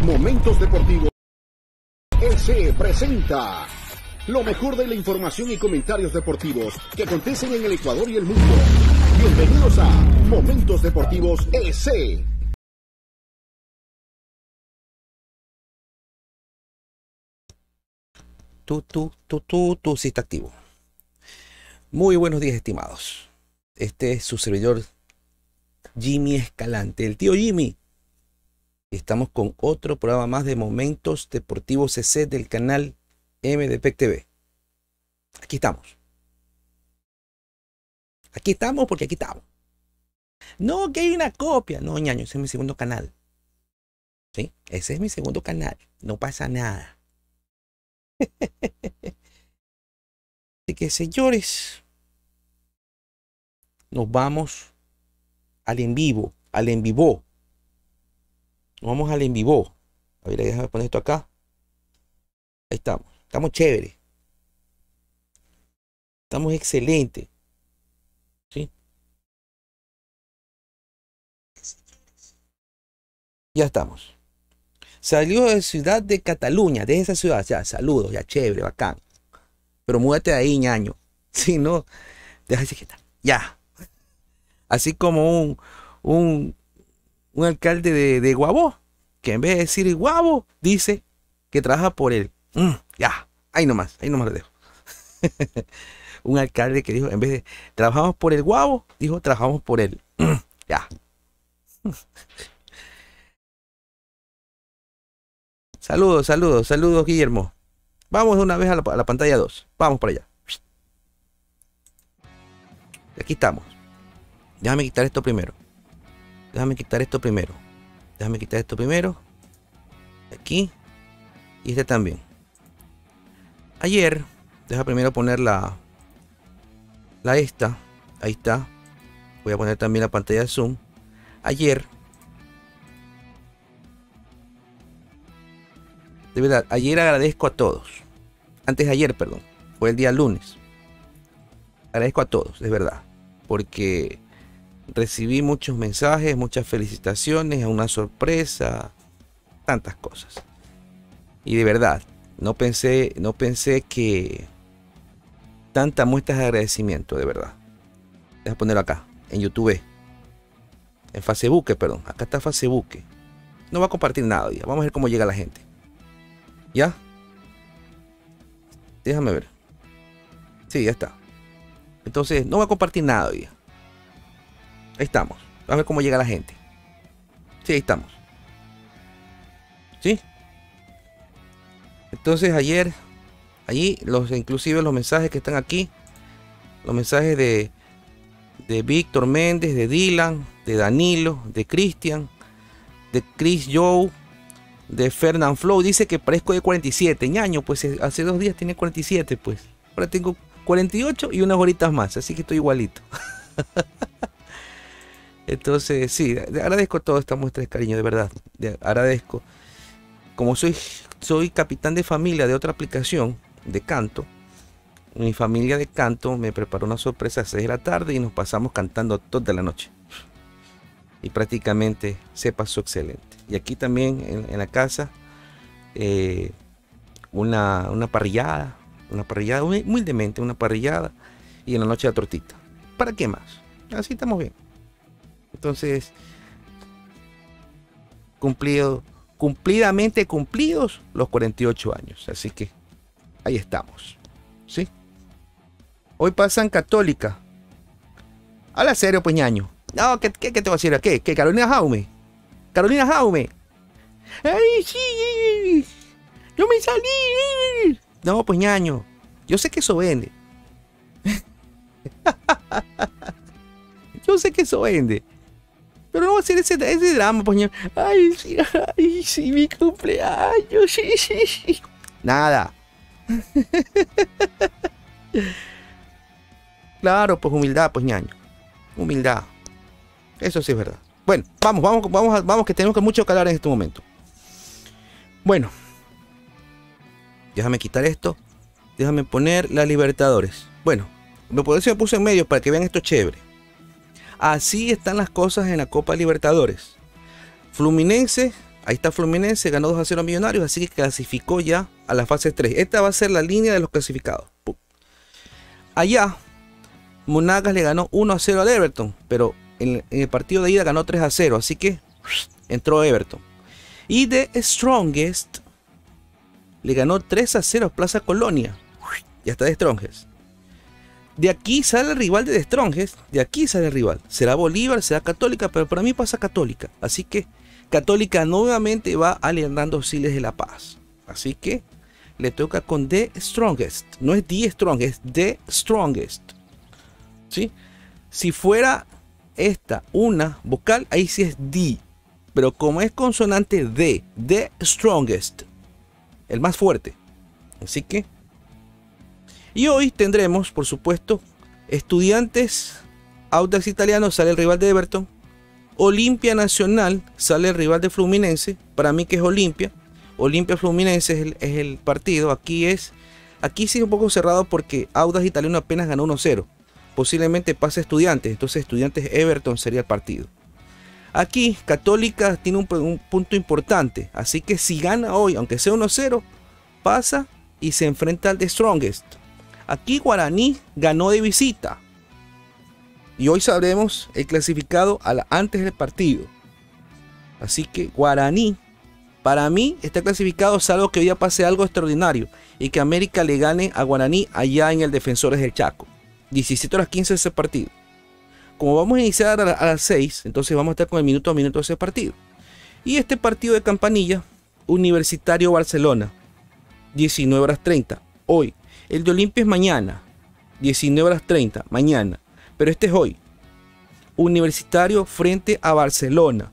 Momentos Deportivos se presenta lo mejor de la información y comentarios deportivos que acontecen en el Ecuador y el mundo. Bienvenidos a Momentos Deportivos EC. Tú sí está activo. Muy buenos días, estimados. Este es su servidor Jimmy Escalante, el tío Jimmy. Estamos con otro programa más de Momentos Deportivos CC del canal MDPEC TV. Aquí estamos. Aquí estamos porque aquí estamos. No, que hay una copia. No, ñaño, ese es mi segundo canal. ¿Sí? Ese es mi segundo canal. No pasa nada. Así que, señores, nos vamos al en vivo, al en vivo. Nos vamos al en vivo. A ver, déjame poner esto acá. Ahí estamos. Estamos chéveres. Estamos excelentes. ¿Sí? Ya estamos. Salió de Ciudad de Cataluña, de esa ciudad. Ya, saludos, ya chévere, bacán. Pero múdate de ahí, ñaño. Si no, déjate que está. Ya. Así como un alcalde de Guabó, que en vez de decir Guabo, dice que trabaja por él. Ya, ahí nomás lo dejo. Un alcalde que dijo, en vez de trabajamos por el Guabo, dijo trabajamos por él. Ya. Saludos, Guillermo. Vamos de una vez a la pantalla 2. Vamos para allá. Aquí estamos. Déjame quitar esto primero. Aquí. Y este también. Ayer, deja primero poner la esta. Ahí está. Voy a poner también la pantalla de zoom. Ayer. De verdad, ayer agradezco a todos. Antes de ayer, perdón. Fue el día lunes. Agradezco a todos, de verdad. Porque recibí muchos mensajes, muchas felicitaciones, una sorpresa, tantas cosas. Y de verdad, no pensé que tanta muestras de agradecimiento, de verdad. Deja ponerlo acá, en YouTube. En Facebook, perdón. Acá está Facebook. No va a compartir nada hoy. Vamos a ver cómo llega la gente. ¿Ya? Déjame ver. Sí, ya está. Entonces, no va a compartir nada hoy. Ahí estamos. Vamos a ver cómo llega la gente. Sí, ahí estamos. ¿Sí? Entonces ayer, allí, inclusive los mensajes que están aquí, los mensajes de Víctor Méndez, de Dylan, de Danilo, de Cristian, de Chris Joe, de Fernand Flow, dice que parezco de 47, ñaño, pues hace 2 días tenía 47, pues. Ahora tengo 48 y unas horitas más, así que estoy igualito. Entonces, sí, agradezco toda esta muestra de cariño, de verdad. Agradezco. Como soy capitán de familia de otra aplicación de canto, mi familia de canto me preparó una sorpresa a 6 de la tarde y nos pasamos cantando toda la noche. Y prácticamente se pasó excelente. Y aquí también en la casa, una parrillada, humildemente, una parrillada, y en la noche la tortita. ¿Para qué más? Así estamos bien. Entonces, cumplidamente cumplidos los 48 años. Así que ahí estamos. ¿Sí? Hoy pasan Católica. Habla serio, pues, ñaño. No, ¿qué te voy a decir? ¿Qué? Carolina Jaume. ¡Ay, sí! ¡Yo me salí! No, pues, ñaño. Yo sé que eso vende. Pero no va a ser ese drama, pues, ñaño. Ay, sí, mi cumpleaños. Sí. Nada. Claro, pues humildad, pues, ñaño. Humildad. Eso sí es verdad. Bueno, vamos, que tenemos mucho que hablar en este momento. Bueno, déjame quitar esto. Déjame poner la Libertadores. Bueno, me puse en medio para que vean esto chévere. Así están las cosas en la Copa Libertadores. Fluminense Ahí está Fluminense, ganó 2-0 a Millonarios, así que clasificó ya a la fase 3. Esta va a ser la línea de los clasificados. ¡Pum! Allá, Monagas le ganó 1-0 al Everton, pero en el partido de ida ganó 3-0, así que entró Everton. Y The Strongest le ganó 3-0 a Plaza Colonia. Ya está The Strongest. De aquí sale el rival de The Strongest. De aquí sale el rival. Será Bolívar, será Católica, pero para mí pasa Católica. Así que Católica nuevamente va a Hernando Siles de La Paz. Así que le toca con The Strongest. No es The Strongest, es The Strongest. ¿Sí? Si fuera esta una vocal, ahí sí es D. Pero como es consonante D, The Strongest. El más fuerte. Así que. Y hoy tendremos, por supuesto, Estudiantes, Audax Italiano, sale el rival de Everton. Olimpia Nacional, sale el rival de Fluminense. Para mí que es Olimpia. Olimpia Fluminense es el partido. Aquí sí es un poco cerrado porque Audax Italiano apenas ganó 1-0. Posiblemente pase Estudiantes. Entonces Estudiantes Everton sería el partido. Aquí Católica tiene un punto importante. Así que si gana hoy, aunque sea 1-0, pasa y se enfrenta al The Strongest. Aquí Guaraní ganó de visita. Y hoy sabremos el clasificado antes del partido. Así que Guaraní, para mí, está clasificado, salvo que hoy día pase algo extraordinario. Y que América le gane a Guaraní allá en el Defensores del Chaco. 17:15 ese partido. Como vamos a iniciar a las 6, entonces vamos a estar con el minuto a minuto de ese partido. Y este partido de campanilla, Universitario Barcelona, 19:30, hoy. El de Olimpia es mañana, 19:30, mañana. Pero este es hoy. Universitario frente a Barcelona.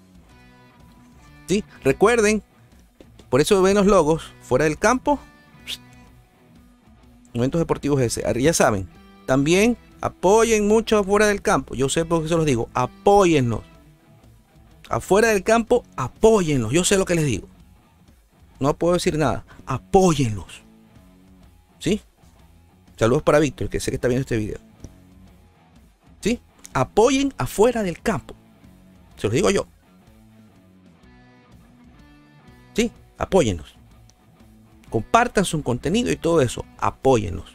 ¿Sí? Recuerden, por eso ven los logos, fuera del campo. Momentos Deportivos ese. Ya saben, también apoyen mucho afuera del campo. Yo sé por qué se los digo. Apóyennos. Afuera del campo, apóyenlos. Yo sé lo que les digo. No puedo decir nada. Apóyenlos. ¿Sí? Saludos para Víctor, que sé que está viendo este video. ¿Sí? Apoyen afuera del campo. Se los digo yo. ¿Sí? Apóyennos. Compartan su contenido y todo eso. Apóyennos.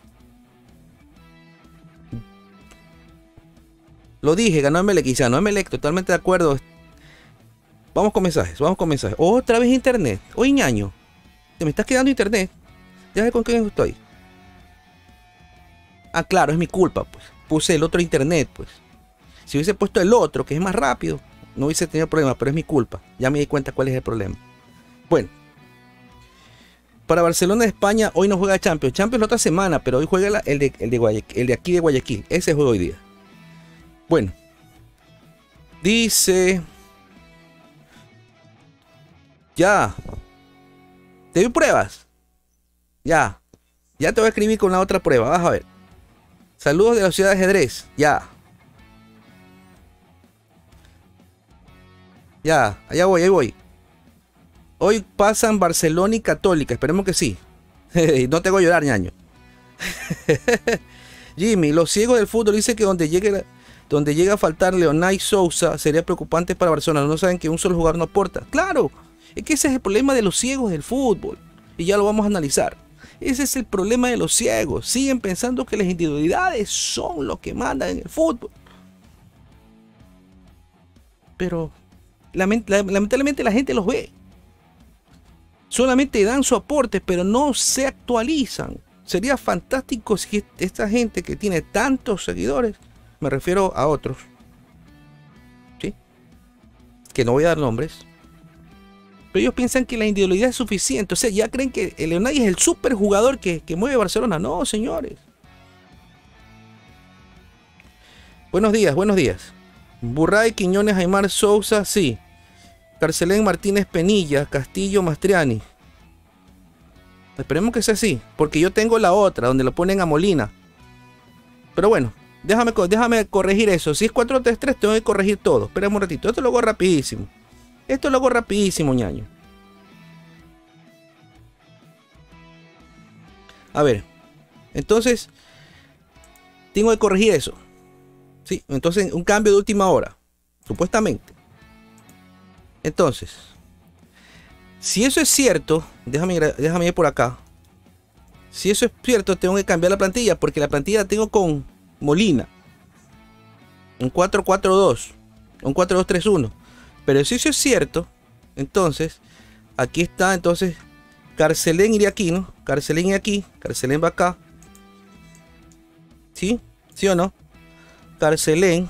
Lo dije, ganó Emelec, quizá no Emelec, totalmente de acuerdo. Vamos con mensajes, vamos con mensajes. Otra vez internet. Oye, ñaño, te me estás quedando internet. Ya sé con quién estoy. Ah, claro, es mi culpa, pues. Puse el otro internet, pues. Si hubiese puesto el otro, que es más rápido, no hubiese tenido problema, pero es mi culpa. Ya me di cuenta cuál es el problema. Bueno. Para Barcelona de España, hoy no juega Champions. Champions la otra semana, pero hoy juega el de aquí de Guayaquil. Ese juega hoy día. Bueno. Dice... Ya. ¿Te doy pruebas? Ya. Ya te voy a escribir con la otra prueba. Vas a ver. Saludos de la ciudad de ajedrez. Ya. Ya. Allá voy, ahí voy. Hoy pasan Barcelona y Católica. Esperemos que sí. No te hago llorar, ñaño. Jimmy, los ciegos del fútbol dicen que donde llega a faltar Leonay Sousa sería preocupante para Barcelona. No saben que un solo jugador no aporta. Claro. Es que ese es el problema de los ciegos del fútbol. Y ya lo vamos a analizar. Ese es el problema de los ciegos. Siguen pensando que las individualidades son lo que mandan en el fútbol. Pero lamentablemente la gente los ve. Solamente dan su aporte, pero no se actualizan. Sería fantástico si esta gente que tiene tantos seguidores, me refiero a otros, ¿sí? Que no voy a dar nombres, pero ellos piensan que la individualidad es suficiente. O sea, ya creen que el Leonay es el super jugador que mueve Barcelona. No, señores. Buenos días, buenos días. Burray, Quiñones, Aymar, Sousa, sí. Carcelén, Martínez, Penilla, Castillo, Mastriani. Esperemos que sea así, porque yo tengo la otra, donde lo ponen a Molina. Pero bueno, déjame corregir eso. Si es 4-3-3, tengo que corregir todo. Esperemos un ratito. Esto lo hago rapidísimo. Ñaño. A ver. Entonces, tengo que corregir eso. Sí, entonces un cambio de última hora. Supuestamente. Entonces, Si eso es cierto, déjame ir por acá. Si eso es cierto, tengo que cambiar la plantilla, porque la plantilla la tengo con Molina. Un 4-4-2. Un 4-2-3-1. Pero si eso es cierto, entonces, aquí está, entonces, Carcelén iría aquí, ¿no? Carcelén iría aquí, Carcelén va acá. ¿Sí? ¿Sí o no? Carcelén,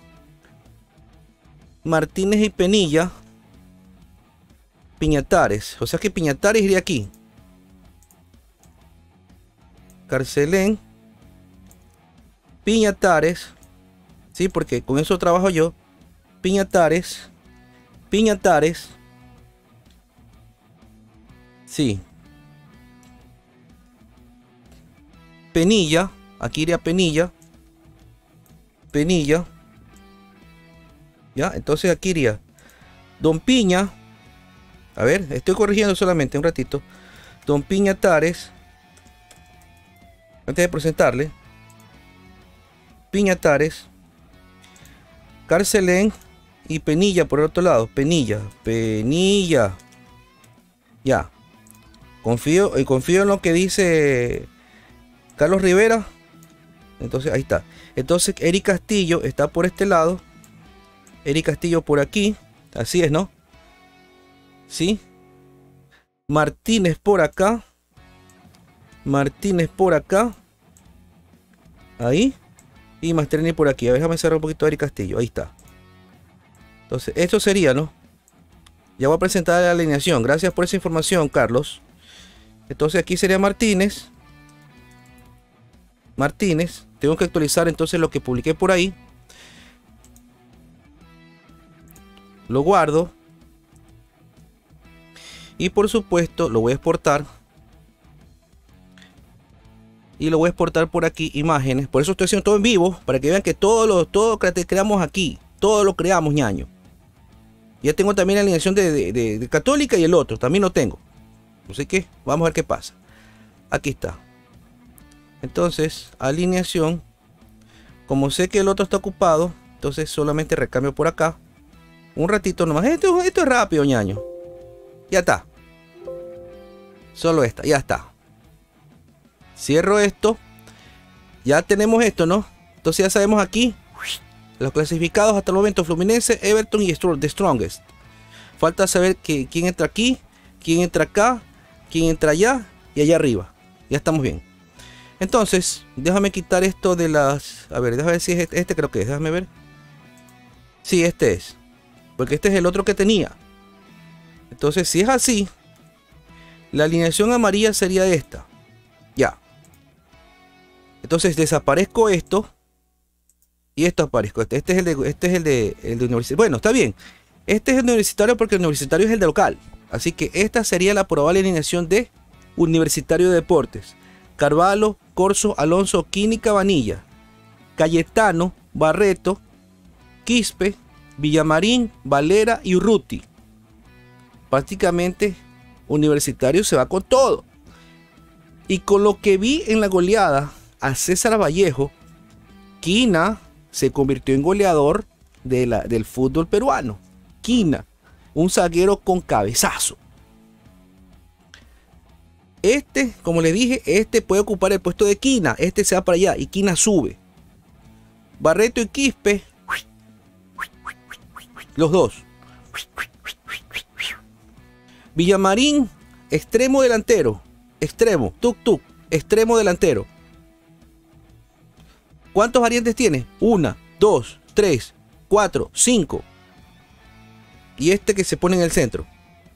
Martínez y Penilla, Piñatares. O sea que Piñatares iría aquí. Carcelén, Piñatares. Sí, porque con eso trabajo yo. Piñatares. Piñatares. Sí. Penilla. Aquí iría Penilla. Penilla. Ya, entonces aquí iría Don Piña. A ver, estoy corrigiendo solamente un ratito. Don Piñatares. Antes de presentarle. Piñatares. Carcelén y Penilla por el otro lado. Penilla. Penilla. Ya. Confío en lo que dice Carlos Rivera. Entonces ahí está. Entonces Eric Castillo está por este lado. Eric Castillo por aquí. Así es, ¿no? Sí. Martínez por acá. Martínez por acá. Ahí. Y Masterni por aquí. A ver, déjame cerrar un poquito a Eric Castillo. Ahí está. Entonces, esto sería, ¿no? Ya voy a presentar la alineación. Gracias por esa información, Carlos. Entonces aquí sería Martínez. Martínez. Tengo que actualizar entonces lo que publiqué por ahí. Lo guardo. Y por supuesto lo voy a exportar. Y lo voy a exportar por aquí, imágenes. Por eso estoy haciendo todo en vivo. Para que vean que todo que creamos aquí. Todo lo creamos, ñaño. Ya tengo también la alineación de Católica y el otro. También lo tengo. Así que vamos a ver qué pasa. Aquí está. Entonces, alineación. Como sé que el otro está ocupado, entonces solamente recambio por acá. Un ratito nomás. Esto es rápido, ñaño. Ya está. Solo esta, ya está. Cierro esto. Ya tenemos esto, ¿no? Entonces ya sabemos aquí los clasificados hasta el momento: Fluminense, Everton y The Strongest. Falta saber quién entra aquí, quién entra acá, quién entra allá y allá arriba. Ya estamos bien. Entonces, déjame quitar esto de las... A ver, déjame ver si es este, creo que es. Déjame ver. Sí, este es. Porque este es el otro que tenía. Entonces, si es así, la alineación amarilla sería esta. Ya. Entonces desaparezco esto. Y esto aparezco. Este es el de universitario. Bueno, está bien. Este es el universitario porque el universitario es el de local. Así que esta sería la probable alineación de Universitario de Deportes. Carvalho, Corso, Alonso, Quini, Cabanilla, Cayetano, Barreto, Quispe, Villamarín, Valera y Urruti. Prácticamente Universitario se va con todo. Y con lo que vi en la goleada a César Vallejo, Quina se convirtió en goleador del fútbol peruano. Quina, un zaguero con cabezazo. Este, como les dije, este puede ocupar el puesto de Quina. Este se va para allá y Quina sube. Barreto y Quispe, los dos. Villamarín, extremo delantero. Extremo, tuk, extremo delantero. ¿Cuántos variantes tiene? 1, 2, 3, 4, 5. Y este que se pone en el centro.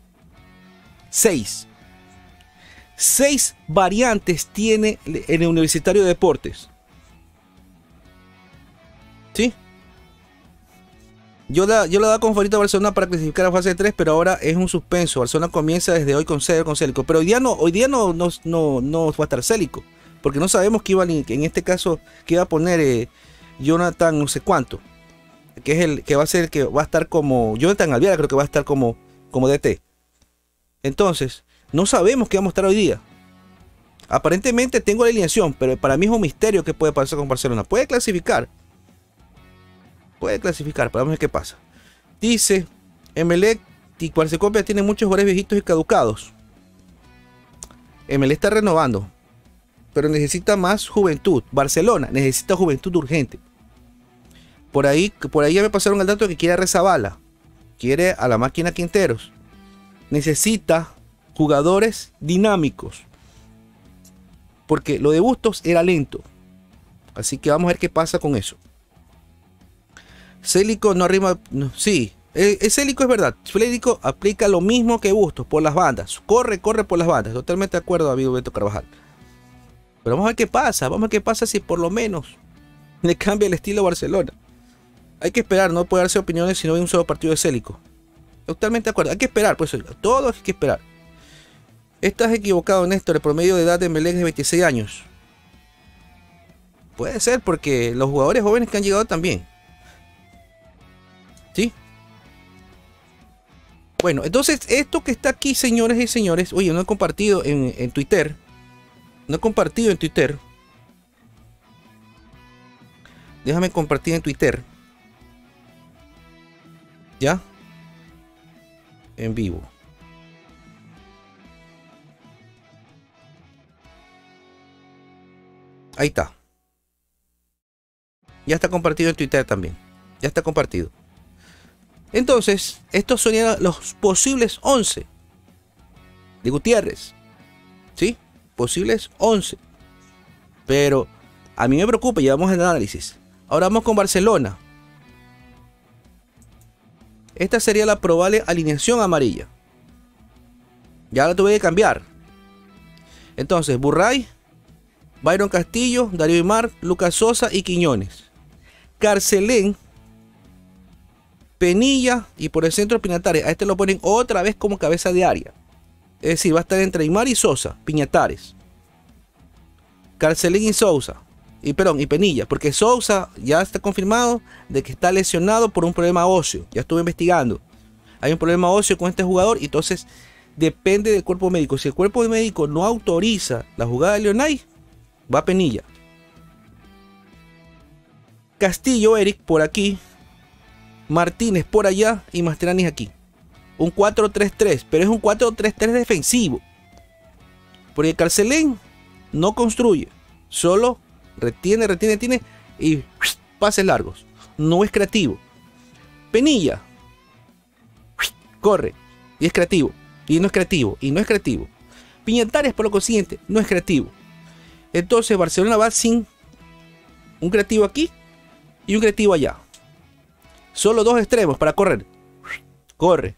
6. 6 variantes tiene en el Universitario de Deportes. ¿Sí? Yo la daba con favorito a Barcelona para clasificar a fase 3, pero ahora es un suspenso. Barcelona comienza desde hoy con Célico. Pero hoy día no va a estar Célico, porque no sabemos qué iba en este caso que iba a poner Jonathan no sé cuánto, que es el que va a ser, que va a estar como Jonathan Alviara, creo que va a estar como DT. Entonces, no sabemos qué vamos a estar hoy día. Aparentemente tengo la alineación, pero para mí es un misterio qué puede pasar con Barcelona. Puede clasificar, pero vamos a ver qué pasa. Dice Emelec y Guarcecopia tiene muchos jugadores viejitos y caducados. MLE está renovando, pero necesita más juventud. Barcelona necesita juventud urgente. Por ahí ya me pasaron el dato que quiere a Rezabala, quiere a la máquina Quinteros. Necesita jugadores dinámicos, porque lo de Bustos era lento. Así que vamos a ver qué pasa con eso. Célico no arrima. No, sí, Célico es verdad. Célico aplica lo mismo que Bustos por las bandas. Corre por las bandas. Totalmente de acuerdo, amigo Beto Carvajal. Pero vamos a ver qué pasa. Vamos a ver qué pasa si por lo menos le cambia el estilo a Barcelona. Hay que esperar, no puede darse opiniones si no hay un solo partido de Célico. Totalmente de acuerdo. Hay que esperar, pues todo hay que esperar. Estás equivocado, Néstor. El promedio de edad de Emelec es de 26 años. Puede ser porque los jugadores jóvenes que han llegado también. ¿Sí? Bueno, entonces esto que está aquí, señores y señores. Oye, no he compartido en Twitter. No he compartido en Twitter. Déjame compartir en Twitter. ¿Ya? En vivo. Ahí está. Ya está compartido en Twitter también. Ya está compartido. Entonces, estos son los posibles 11 de Gutiérrez. ¿Sí? Posibles 11. Pero a mí me preocupa, llevamos el análisis. Ahora vamos con Barcelona. Esta sería la probable alineación amarilla. Ya la tuve que cambiar. Entonces, Burray, Byron Castillo, Darío Aymar, Lucas Sosa y Quiñones. Carcelén, Penilla y por el centro Piñatares. A este lo ponen otra vez como cabeza de área. Es decir, va a estar entre Aymar y Sosa, Piñatares. Carcelén y Sousa. Y Penilla, porque Sousa ya está confirmado de que está lesionado por un problema óseo. Ya estuve investigando. Hay un problema óseo con este jugador y entonces depende del cuerpo médico. Si el cuerpo médico no autoriza la jugada de Leonay, va Penilla. Castillo, Eric por aquí, Martínez por allá y Masterani aquí. Un 4-3-3, pero es un 4-3-3 defensivo. Porque Carcelén no construye, solo retiene y pases largos. No es creativo. Penilla corre y es creativo. Y no es creativo. Y no es creativo. Piñatares, por lo consiguiente, no es creativo. Entonces Barcelona va sin un creativo aquí y un creativo allá. Solo dos extremos para correr. Corre.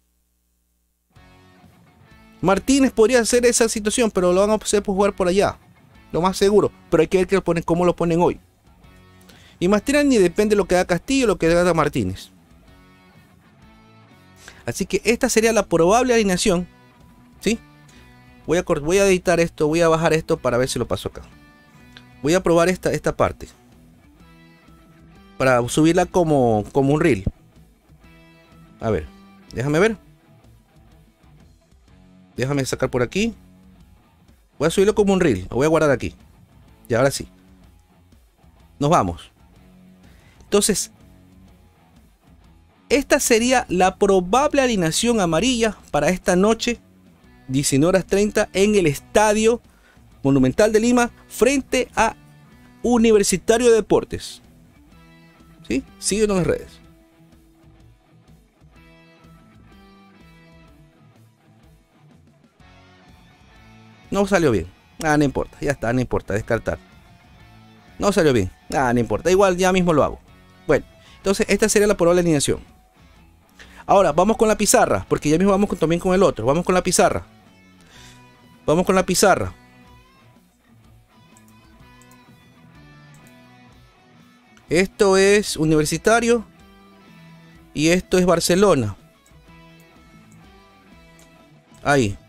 Martínez podría hacer esa situación, pero lo van a hacer por jugar por allá. Lo más seguro. Pero hay que ver que cómo lo ponen hoy. Y Masterani depende de lo que haga Castillo, lo que haga Martínez. Así que esta sería la probable alineación. ¿Sí? Voy a editar esto, voy a bajar esto para ver si lo paso acá. Voy a probar esta parte. Para subirla como un reel. A ver, déjame ver. Déjame sacar por aquí. Voy a subirlo como un reel. Lo voy a guardar aquí. Y ahora sí. Nos vamos. Entonces, esta sería la probable alineación amarilla para esta noche. 19:30 en el Estadio Monumental de Lima frente a Universitario de Deportes. ¿Sí? Síguenos en las redes. No salió bien. No importa. Ya está, no importa. Descartar. No salió bien. No importa. Igual ya mismo lo hago. Bueno, entonces esta sería la probable alineación. Ahora vamos con la pizarra. Porque ya mismo vamos también con el otro. Vamos con la pizarra. Vamos con la pizarra. Esto es Universitario. Y esto es Barcelona. Ahí.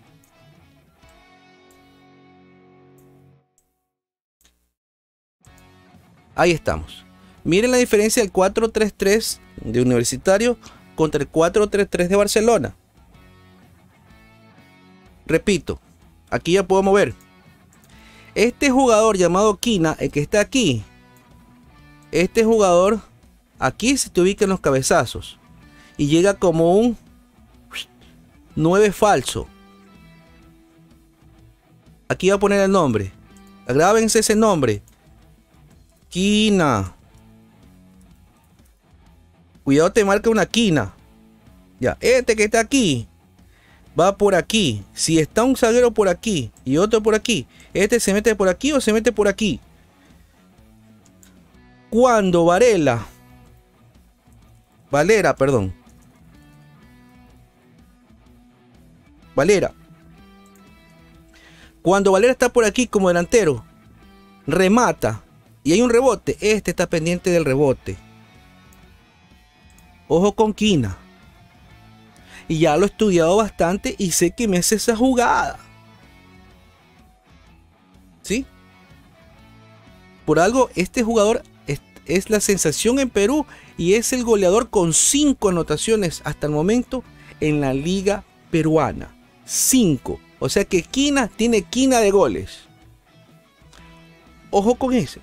Ahí estamos. Miren la diferencia del 4-3-3 de Universitario contra el 4-3-3 de Barcelona. Repito, aquí ya puedo mover. Este jugador llamado Quina, el que está aquí, este jugador aquí se te ubica en los cabezazos y llega como un 9 falso. Aquí voy a poner el nombre. Grábense ese nombre. Quina. Cuidado, te marca una quina. Ya, este que está aquí va por aquí. Si está un zaguero por aquí y otro por aquí, este se mete por aquí o se mete por aquí. Cuando Valera, perdón. Valera. Cuando Valera está por aquí como delantero, remata y hay un rebote, este está pendiente del rebote. Ojo con Quina. Y ya lo he estudiado bastante y sé que me hace esa jugada. ¿Sí? Por algo, este jugador es la sensación en Perú y es el goleador con 5 anotaciones hasta el momento en la liga peruana. 5. O sea que Quina tiene quina de goles. Ojo con ese.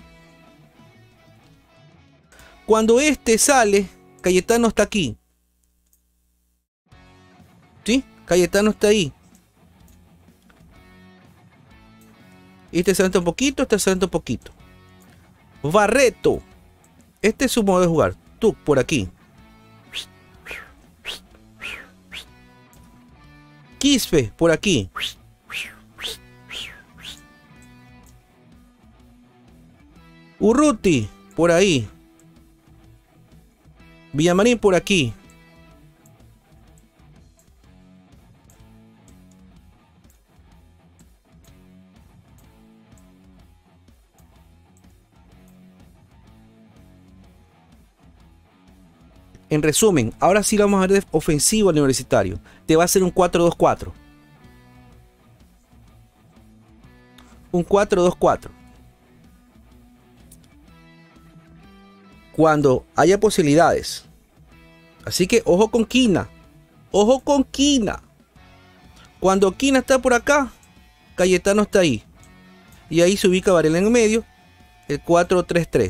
Cuando este sale, Cayetano está aquí. ¿Sí? Cayetano está ahí. Este se levanta un poquito, este se levanta un poquito. Barreto. Este es su modo de jugar. Tú, por aquí. Quispe, por aquí. Urruti, por ahí. Villamarín, por aquí. En resumen, ahora sí lo vamos a ver de ofensivo al Universitario. Te va a hacer un 4-2-4. Un 4-2-4. Cuando haya posibilidades. Así que ojo con Quina. Ojo con Quina. Cuando Quina está por acá, Cayetano está ahí. Y ahí se ubica Varela en el medio. El 4-3-3.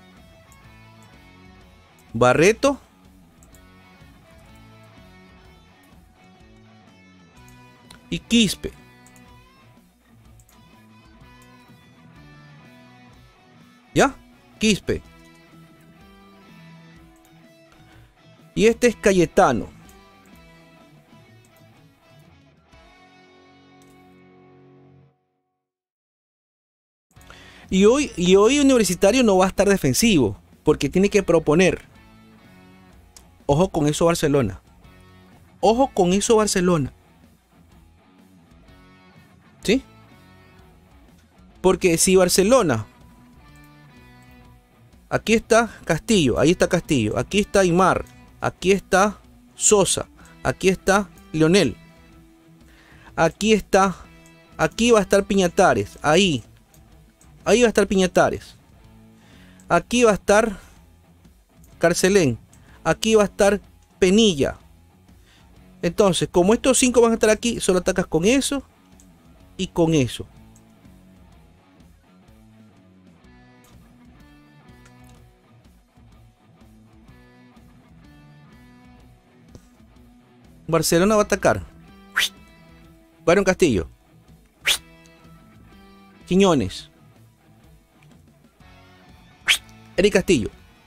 Barreto. Y Quispe. ¿Ya? Quispe. Y este es Cayetano. Y hoy Universitario no va a estar defensivo, porque tiene que proponer. Ojo con eso, Barcelona. Ojo con eso, Barcelona. ¿Sí? Porque si Barcelona, aquí está Castillo, ahí está Castillo, aquí está Aymar, aquí está Sosa, aquí está Leonel, aquí está, aquí va a estar Piñatares, ahí va a estar Piñatares, aquí va a estar Carcelén, aquí va a estar Penilla. Entonces, como estos 5 van a estar aquí, solo atacas con eso y con eso. Barcelona va a atacar. Byron Castillo. Quiñones. Eric Castillo.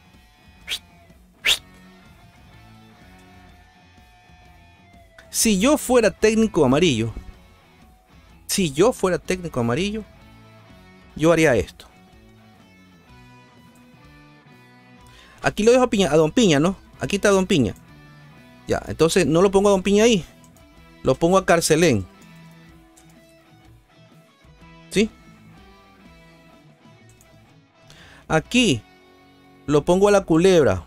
Si yo fuera técnico amarillo, yo haría esto. Aquí lo dejo a Don Piña, ¿no? Aquí está Don Piña. Ya, entonces no lo pongo a Don Piña ahí. Lo pongo a Carcelén. ¿Sí? Aquí lo pongo a la Culebra.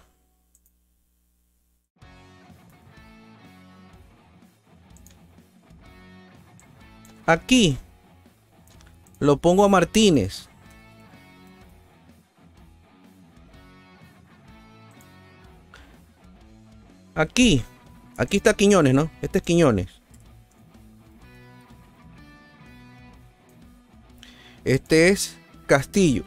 Aquí lo pongo a Martínez. Aquí está Quiñones, ¿no? Este es Quiñones. Este es Castillo.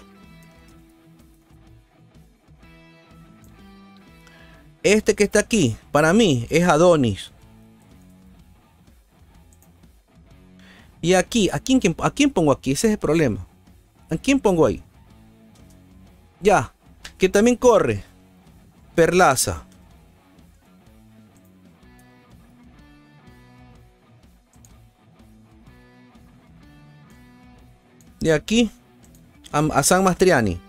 Este que está aquí, para mí, es Adonis. Y aquí, ¿a quién pongo aquí? Ese es el problema. ¿A quién pongo ahí? Ya, que también corre. Perlaza. De aquí a San Mastriani.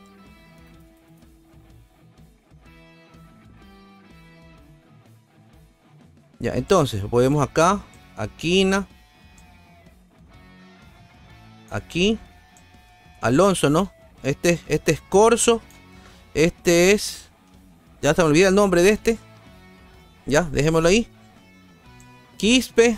Ya, entonces podemos acá, Aquina, aquí, Alonso, ¿no? Este es Corso, este es, ya se me olvida el nombre de este, ya, dejémoslo ahí, Quispe,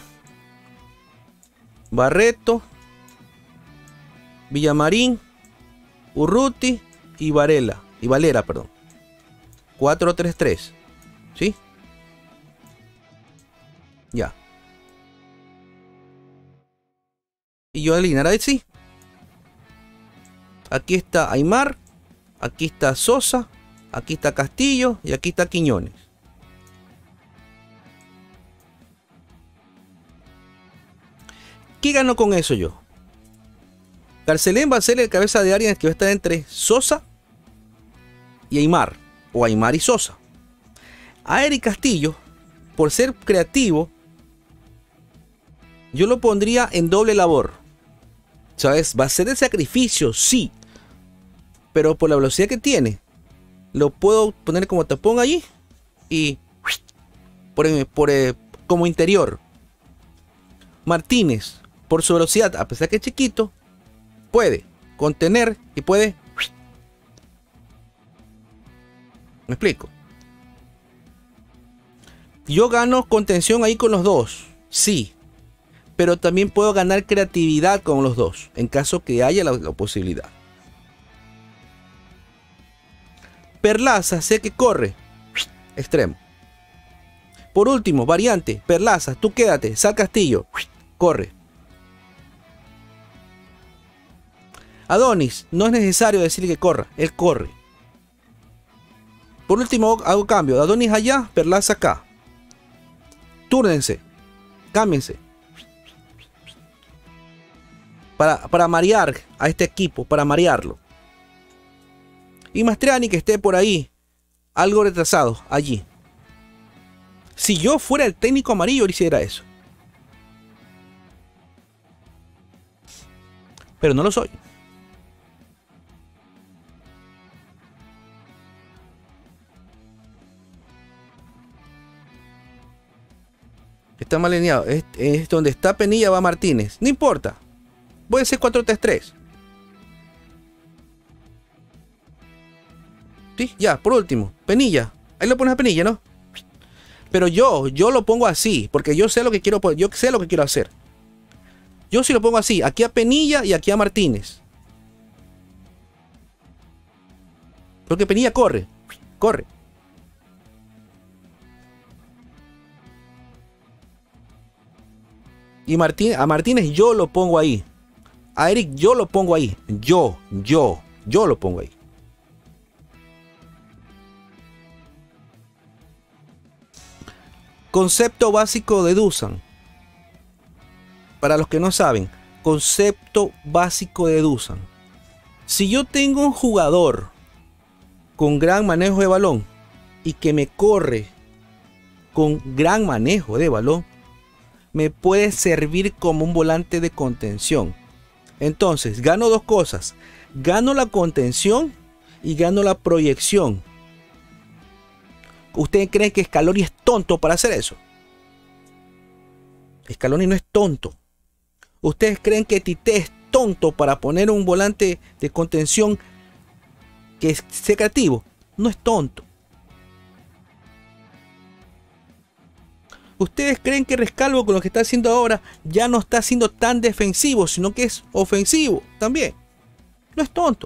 Barreto, Villamarín, Urruti y Valera, perdón. 4-3-3, ¿sí? Ya. Y yo alinear así. Aquí está Aymar, aquí está Sosa, aquí está Castillo y aquí está Quiñones. ¿Qué gano con eso yo? Carcelén va a ser el cabeza de área que va a estar entre Sosa y Aymar, o Aymar y Sosa. A Eric Castillo, por ser creativo, yo lo pondría en doble labor. ¿Sabes? Va a ser el sacrificio, sí. Pero por la velocidad que tiene, lo puedo poner como tapón allí y como interior. Martínez, por su velocidad, a pesar que es chiquito, puede contener y puede... ¿Me explico? Yo gano contención ahí con los dos, sí. Pero también puedo ganar creatividad con los dos, en caso que haya la posibilidad. Perlaza, sé que corre. Extremo. Por último, variante. Perlaza, tú quédate. Sal Castillo. Corre. Adonis, no es necesario decir que corra. Él corre. Por último, hago cambio. Adonis allá, Perlaza acá. Túrnense. Cámbiense. Para marear a este equipo, para marearlo. Y Mastriani que esté por ahí, algo retrasado, allí. Si yo fuera el técnico amarillo, hiciera eso. Pero no lo soy. Está mal alineado. Es donde está Penilla, va Martínez. No importa. Puede ser 4-3-3. Sí, ya, por último, Penilla. Ahí lo pones a Penilla, ¿no? Pero yo lo pongo así, porque yo sé lo que quiero, yo sé lo que quiero hacer. Yo sí lo pongo así, aquí a Penilla y aquí a Martínez. Porque Penilla corre, corre. Y a Martínez yo lo pongo ahí. A Eric yo lo pongo ahí. Yo lo pongo ahí. Concepto básico de Dusan. Para los que no saben, concepto básico de Dusan. Si yo tengo un jugador con gran manejo de balón y que me corre con gran manejo de balón, me puede servir como un volante de contención. Entonces, gano dos cosas. Gano la contención y gano la proyección. ¿Ustedes creen que Scaloni es tonto para hacer eso? Scaloni no es tonto. ¿Ustedes creen que Tite es tonto para poner un volante de contención que sea creativo? No es tonto. ¿Ustedes creen que Rescalvo con lo que está haciendo ahora ya no está siendo tan defensivo, sino que es ofensivo también? No es tonto.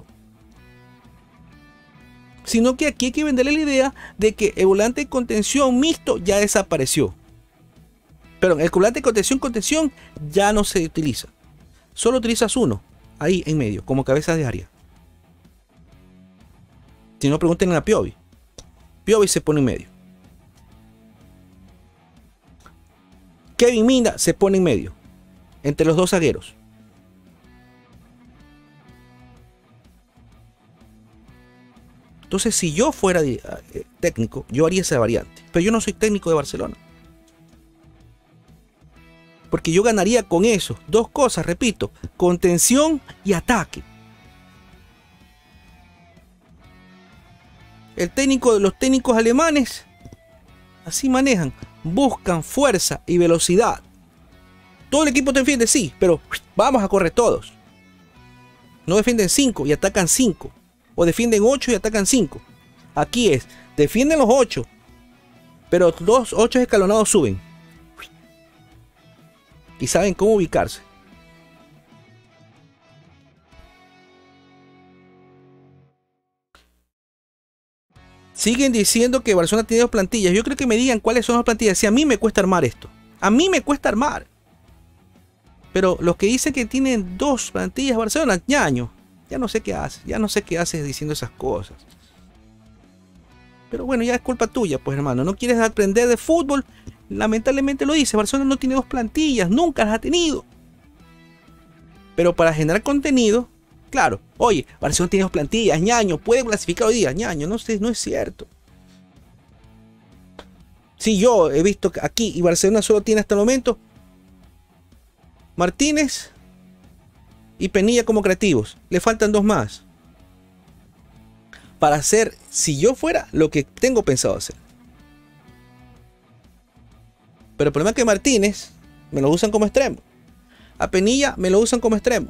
Sino que aquí hay que venderle la idea de que el volante de contención mixto ya desapareció. Pero el volante de contención ya no se utiliza. Solo utilizas uno ahí en medio, como cabeza de área. Si no, pregunten a Piovi. Piovi se pone en medio. Kevin Mina se pone en medio, entre los dos zagueros. Entonces, si yo fuera técnico, yo haría esa variante. Pero yo no soy técnico de Barcelona. Porque yo ganaría con eso. Dos cosas, repito. Contención y ataque. Los técnicos alemanes así manejan. Buscan fuerza y velocidad. Todo el equipo te defiende, sí. Pero vamos a correr todos. No defienden 5 y atacan 5. O defienden 8 y atacan 5. Aquí es, defienden los 8. Pero los 8 escalonados suben. Y saben cómo ubicarse. Siguen diciendo que Barcelona tiene 2 plantillas. Yo creo que me digan cuáles son las plantillas. Si a mí me cuesta armar esto. A mí me cuesta armar. Pero los que dicen que tienen 2 plantillas Barcelona, ñaño. Ya no sé qué haces. Ya no sé qué haces diciendo esas cosas. Pero bueno, ya es culpa tuya, pues hermano. No quieres aprender de fútbol. Lamentablemente lo dice. Barcelona no tiene 2 plantillas. Nunca las ha tenido. Pero para generar contenido, claro. Oye, Barcelona tiene 2 plantillas. Ñaño, puede clasificar hoy día. Ñaño, no sé, no es cierto. Si yo he visto aquí y Barcelona solo tiene hasta el momento Martínez y Penilla como creativos. Le faltan 2 más. Para hacer, si yo fuera, lo que tengo pensado hacer. Pero el problema es que Martínez me lo usan como extremo. A Penilla me lo usan como extremo.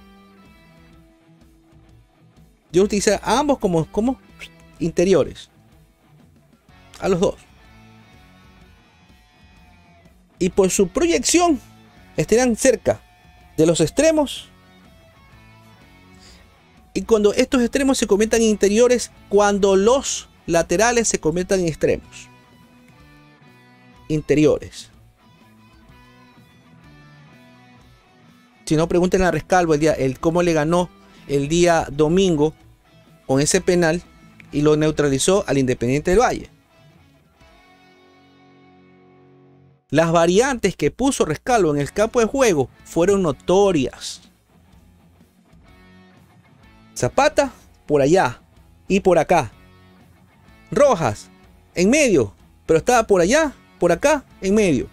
Yo utilicé a ambos como interiores. A los 2. Y por su proyección estarán cerca de los extremos. Y cuando estos extremos se conviertan en interiores, cuando los laterales se conviertan en extremos. Interiores. Si no, pregúntenle a Rescalvo cómo le ganó el día domingo con ese penal y lo neutralizó al Independiente del Valle. Las variantes que puso Rescalvo en el campo de juego fueron notorias. Zapata por allá y por acá. Rojas en medio, pero estaba por allá, por acá, en medio.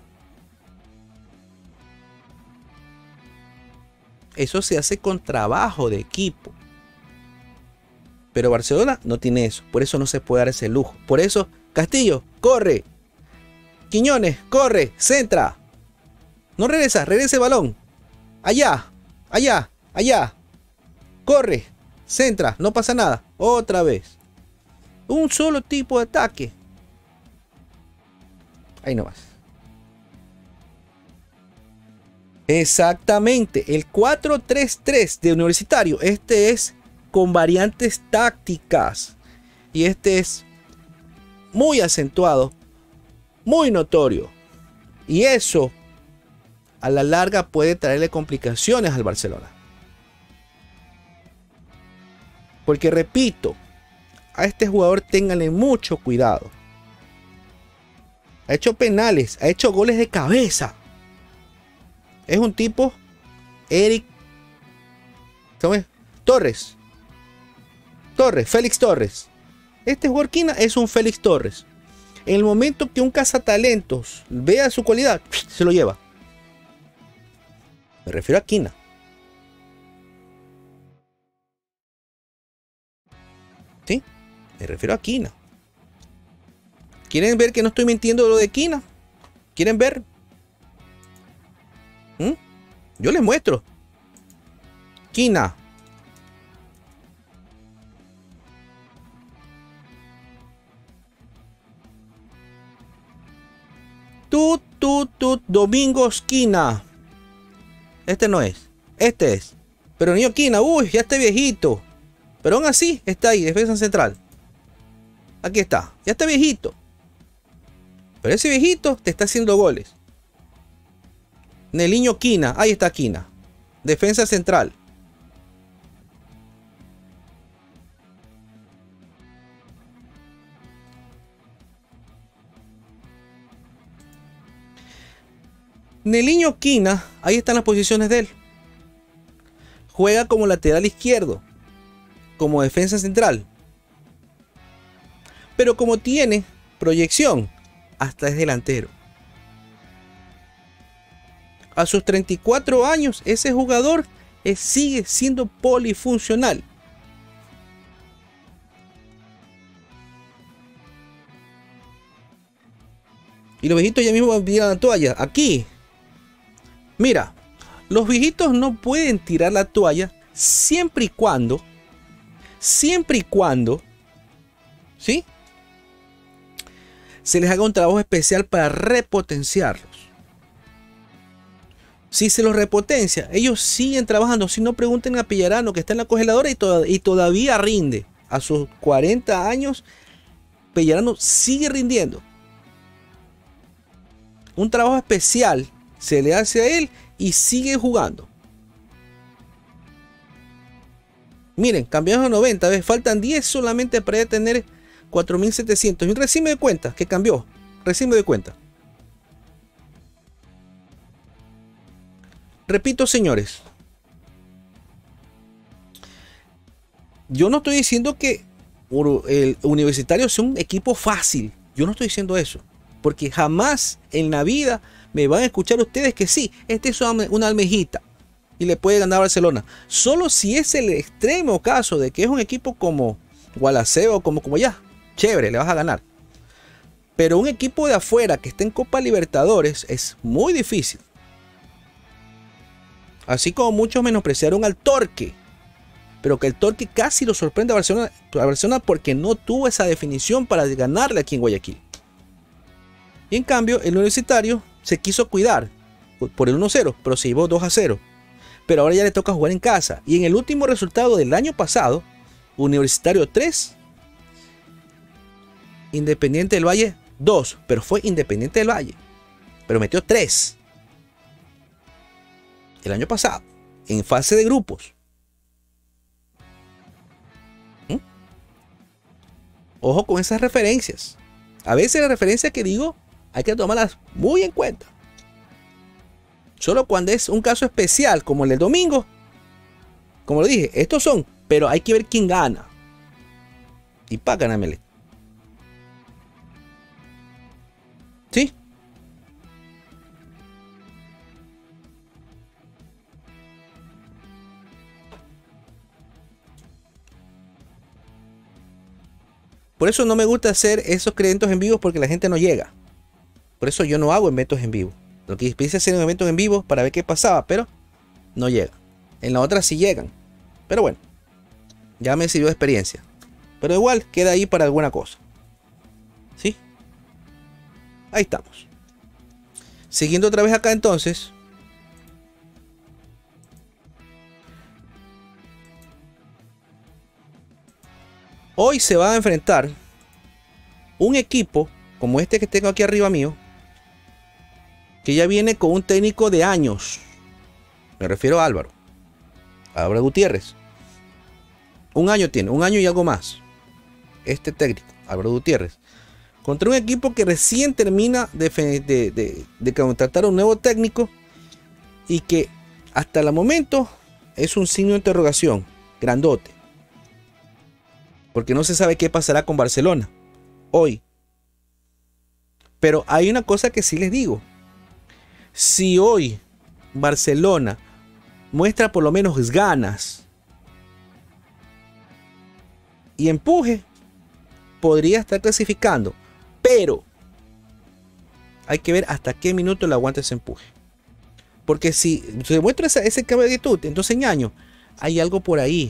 Eso se hace con trabajo de equipo. Pero Barcelona no tiene eso. Por eso no se puede dar ese lujo. Por eso Castillo, corre. Quiñones, corre, centra. No regresa, regresa el balón. Allá, allá, allá. Corre, centra, no pasa nada. Otra vez. Un solo tipo de ataque. Ahí nomás. Exactamente, el 4-3-3 de Universitario. Este es con variantes tácticas. Y este es muy acentuado, muy notorio. Y eso a la larga puede traerle complicaciones al Barcelona. Porque repito, a este jugador ténganle mucho cuidado. Ha hecho penales, ha hecho goles de cabeza. Es un tipo, Eric Torres, Félix Torres. Este jugador Quina es un Félix Torres. En el momento que un cazatalentos vea su cualidad, se lo lleva. Me refiero a Quina. ¿Sí? Me refiero a Quina. ¿Quieren ver que no estoy mintiendo de lo de Quina? ¿Quieren ver? Yo les muestro. Quina. Domingos Quina. Este no es. Este es. Pero niño Quina, uy, ya está viejito. Pero aún así está ahí, defensa central. Aquí está. Ya está viejito. Pero ese viejito te está haciendo goles. Neliño Quina, ahí está Quina. Defensa central. Neliño Quina, ahí están las posiciones de él. Juega como lateral izquierdo, como defensa central. pero como tiene proyección, hasta es delantero. A sus 34 años, ese jugador sigue siendo polifuncional. Y los viejitos ya mismo van a tirar la toalla. Aquí, mira, los viejitos no pueden tirar la toalla siempre y cuando, ¿sí?, se les haga un trabajo especial para repotenciarlos. Si se los repotencia, ellos siguen trabajando. Si no, pregunten a Pellarano, que está en la congeladora y todavía rinde. A sus 40 años, Pellarano sigue rindiendo. Un trabajo especial se le hace a él y sigue jugando. Miren, cambiaron a 90, ¿ves? Faltan 10 solamente para tener 4.700. Y recién me doy cuenta que cambió. Recién me doy cuenta. Repito, señores. Yo no estoy diciendo que el Universitario sea un equipo fácil. Yo no estoy diciendo eso. Porque jamás en la vida me van a escuchar ustedes que sí, este es una almejita y le puede ganar a Barcelona. Solo si es el extremo caso de que es un equipo como Gualaceo, como ya, chévere, le vas a ganar. Pero un equipo de afuera que esté en Copa Libertadores es muy difícil. Así como muchos menospreciaron al Torque, pero que el Torque casi lo sorprende a Barcelona porque no tuvo esa definición para ganarle aquí en Guayaquil. Y en cambio, el Universitario se quiso cuidar por el 1-0, pero se llevó 2-0. Pero ahora ya le toca jugar en casa. Y en el último resultado del año pasado, Universitario 3, Independiente del Valle 2, pero fue Independiente del Valle, pero metió 3 el año pasado, en fase de grupos. Ojo con esas referencias. A veces las referencias que digo hay que tomarlas muy en cuenta. Solo cuando es un caso especial, como el del domingo, como lo dije, estos son, pero hay que ver quién gana. Y para ganármele. ¿Sí? Por eso no me gusta hacer esos eventos en vivo porque la gente no llega. Por eso yo no hago eventos en vivo. Lo que hice hacer eventos en vivo para ver qué pasaba, pero no llega. En la otra sí llegan. Pero bueno, ya me sirvió de experiencia. Pero igual queda ahí para alguna cosa. ¿Sí? Ahí estamos. Siguiendo otra vez acá entonces. Hoy se va a enfrentar un equipo como este que tengo aquí arriba mío, que ya viene con un técnico de años. Me refiero a Álvaro Gutiérrez. Un año tiene, un año y algo más. Este técnico, Álvaro Gutiérrez, contra un equipo que recién termina de contratar a un nuevo técnico y que hasta el momento es un signo de interrogación grandote. Porque no se sabe qué pasará con Barcelona hoy. Pero hay una cosa que sí les digo. Si hoy Barcelona muestra por lo menos ganas y empuje, podría estar clasificando. Pero hay que ver hasta qué minuto le aguanta ese empuje. Porque si se muestra ese cambio de actitud, entonces Ñaño, hay algo por ahí.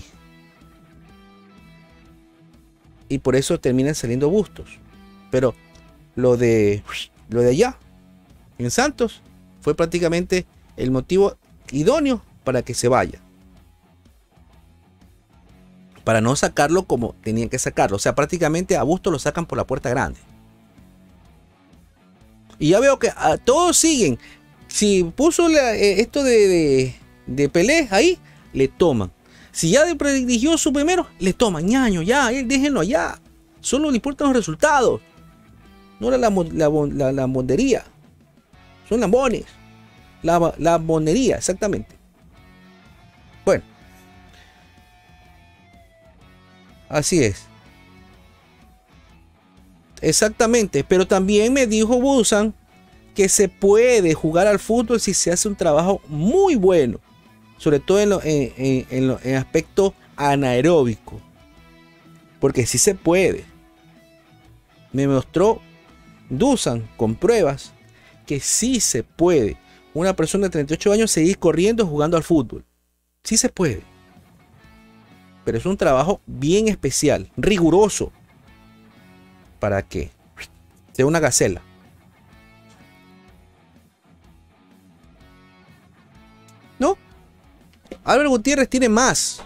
Y por eso terminan saliendo bustos. Pero lo de allá, en Santos, fue prácticamente el motivo idóneo para que se vaya. Para no sacarlo como tenían que sacarlo. O sea, prácticamente a Bustos lo sacan por la puerta grande. Y ya veo que todos siguen. Si puso esto de Pelé ahí, le toman. Si ya eligió su primero, le toman. Ñaño, ya, déjenlo allá. Solo le importan los resultados. No era la lambonería. Son lambones. La lambonería, exactamente. Bueno. Así es. Exactamente, pero también me dijo Busan que se puede jugar al fútbol si se hace un trabajo muy bueno, sobre todo en aspecto anaeróbico, porque sí se puede. Me mostró Dusan con pruebas que sí se puede una persona de 38 años seguir corriendo jugando al fútbol. Sí se puede, pero es un trabajo bien especial, riguroso, para que sea una gacela. ¿No? Álvaro Gutiérrez tiene más.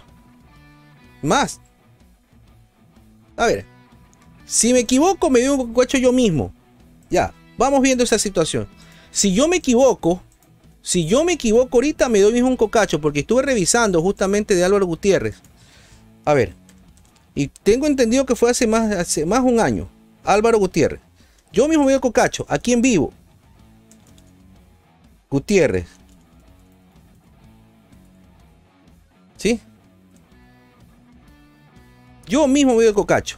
A ver, si me equivoco, me doy un cocacho yo mismo. Ya, vamos viendo esa situación. Si yo me equivoco ahorita, me doy mismo un cocacho, porque estuve revisando justamente de Álvaro Gutiérrez. A ver, y tengo entendido que fue hace más de un año. Álvaro Gutiérrez. Yo mismo me doy cocacho, aquí en vivo. Gutiérrez. ¿Sí? Yo mismo me doy cocacho.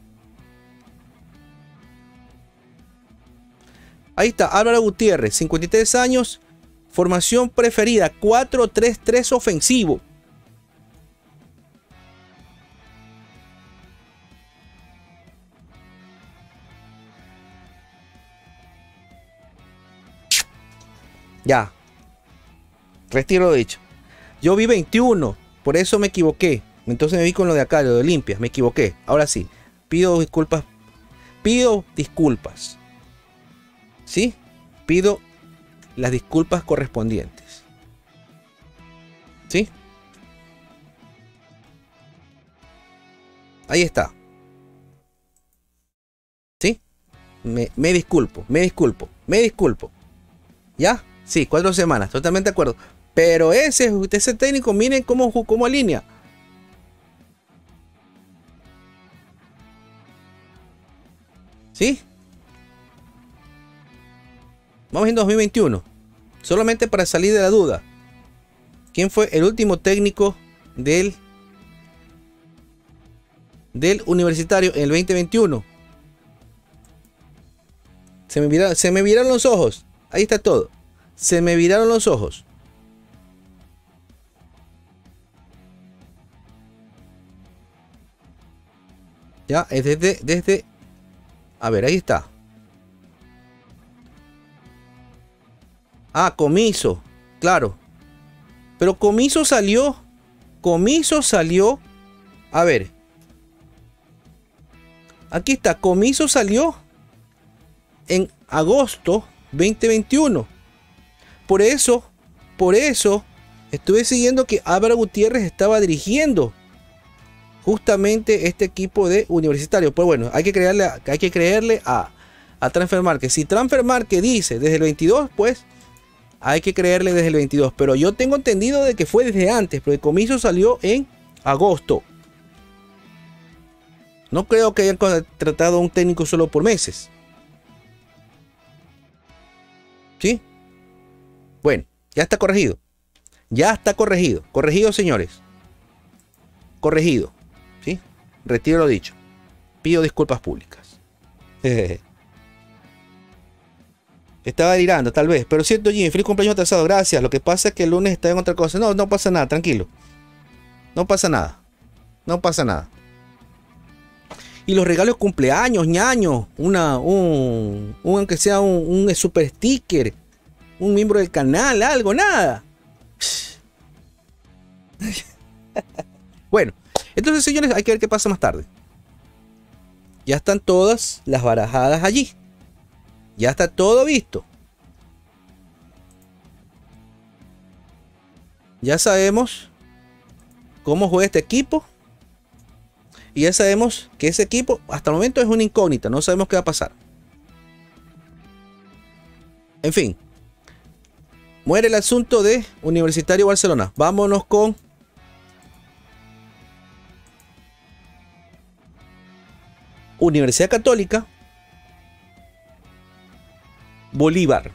Ahí está, Álvaro Gutiérrez, 53 años, formación preferida, 4-3-3 ofensivo. Ya. Retiro lo dicho. Yo vi 21, por eso me equivoqué. Entonces me vi con lo de acá, lo de Olimpia, me equivoqué. Ahora sí, pido disculpas. ¿Sí? Pido las disculpas correspondientes. ¿Sí? Ahí está. ¿Sí? Me disculpo. ¿Ya? Sí, 4 semanas, totalmente de acuerdo. Pero ese técnico, miren cómo alinea. ¿Sí? Vamos en 2021. Solamente para salir de la duda. ¿Quién fue el último técnico del Universitario en el 2021? Se me viraron los ojos. Ahí está todo. Se me viraron los ojos. Ya, es desde... A ver, ahí está. Ah, Comiso. Claro. Pero Comiso salió. A ver. Aquí está. Comiso salió en agosto 2021. Por eso estuve siguiendo que Álvaro Gutiérrez estaba dirigiendo justamente este equipo de Universitario. Pues bueno, hay que creerle a Transfer Market. Si Transfer Market dice desde el 22, pues hay que creerle desde el 22. Pero yo tengo entendido de que fue desde antes, porque Comiso salió en agosto. No creo que hayan tratado a un técnico solo por meses. ¿Sí? Bueno, ya está corregido. Corregido, señores. Corregido. ¿Sí? Retiro lo dicho. Pido disculpas públicas. Estaba delirando, tal vez. Pero cierto, Jimmy, feliz cumpleaños atrasado. Gracias. Lo que pasa es que el lunes está en otra cosa. No pasa nada, tranquilo. No pasa nada. Y los regalos de cumpleaños, ñaño. Aunque sea un super sticker. Un miembro del canal, algo, nada. Bueno, entonces, señores, hay que ver qué pasa más tarde. Ya están todas las barajadas allí. Ya está todo visto. Ya sabemos cómo juega este equipo. Y ya sabemos que ese equipo hasta el momento es una incógnita. No sabemos qué va a pasar. En fin. Muere el asunto de Universitario Barcelona. Vámonos con Universidad Católica Bolívar.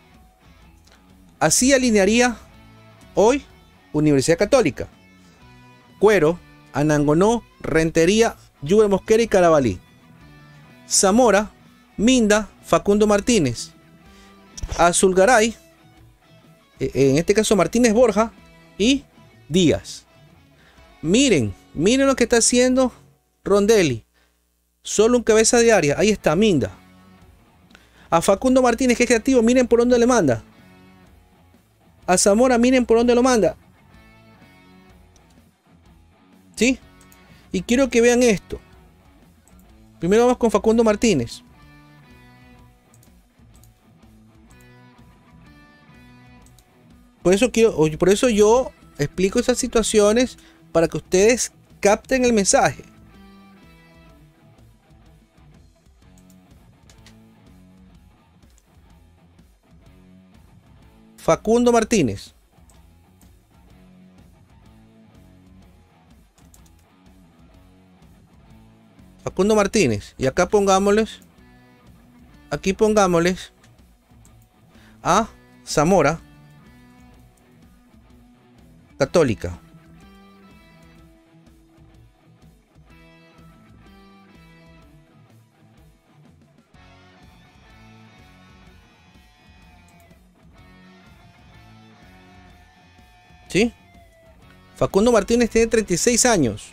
Así alinearía hoy Universidad Católica: Cuero, Anangonó, Rentería, Lluvia Mosquera y Carabalí. Zamora, Minda, Facundo Martínez, Azulgaray, en este caso Martínez Borja y Díaz. Miren lo que está haciendo Rondelli. Solo un cabeza de área. Ahí está Minda. A Facundo Martínez, que es creativo, miren por dónde le manda. A Zamora, miren por dónde lo manda. ¿Sí? Y quiero que vean esto. Primero vamos con Facundo Martínez. Por eso yo explico esas situaciones para que ustedes capten el mensaje. Facundo Martínez. Facundo Martínez. Y acá pongámosles. Aquí pongámosles a Zamora. Católica. ¿Sí? Facundo Martínez tiene 36 años.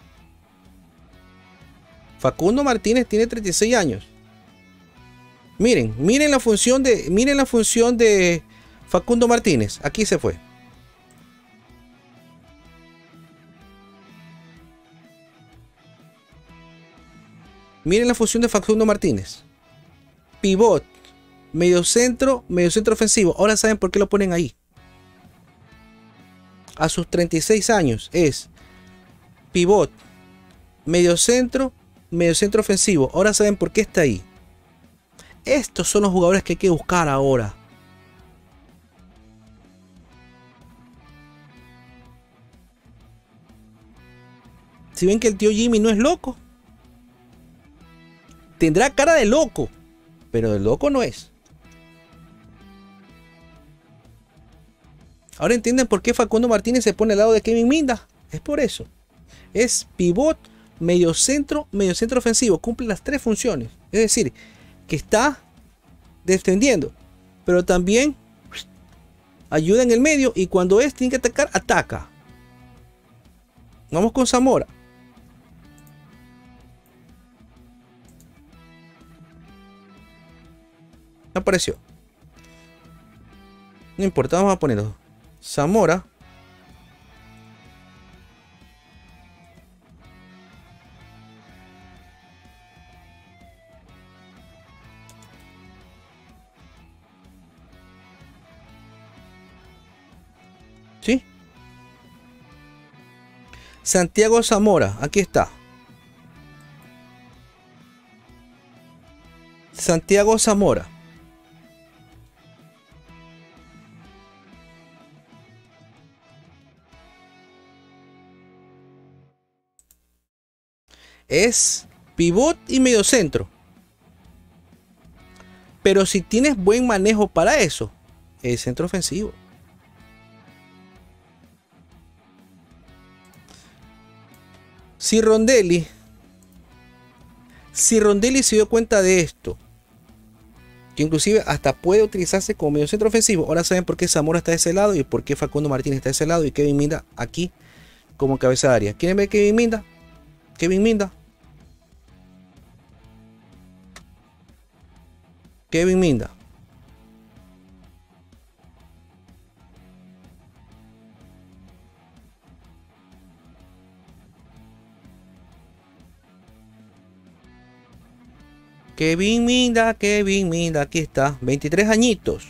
Facundo Martínez tiene 36 años. Miren la función de Facundo Martínez. Aquí se fue. Miren la función de Facundo Martínez. Pivot, mediocentro ofensivo. Ahora saben por qué lo ponen ahí. A sus 36 años es pivot, mediocentro ofensivo. Ahora saben por qué está ahí. Estos son los jugadores que hay que buscar ahora. Si ven que el tío Jimmy no es loco, tendrá cara de loco, pero de loco no es. Ahora entienden por qué Facundo Martínez se pone al lado de Kevin Minda. Es por eso. Es pivot, mediocentro ofensivo. Cumple las tres funciones. Es decir, que está defendiendo, pero también ayuda en el medio y cuando tiene que atacar, ataca. Vamos con Zamora. Apareció. No importa, vamos a ponerlo. Zamora. ¿Sí? Santiago Zamora, aquí está. Santiago Zamora. Es pivot y mediocentro. Pero si tienes buen manejo para eso, es centro ofensivo. Si Rondelli se dio cuenta de esto, que inclusive hasta puede utilizarse como mediocentro ofensivo, ahora saben por qué Zamora está de ese lado y por qué Facundo Martínez está de ese lado y Kevin Minda aquí como cabeza de área. ¿Quieren ver Kevin Minda? Kevin Minda. Kevin Minda. Kevin Minda, aquí está, 23 añitos.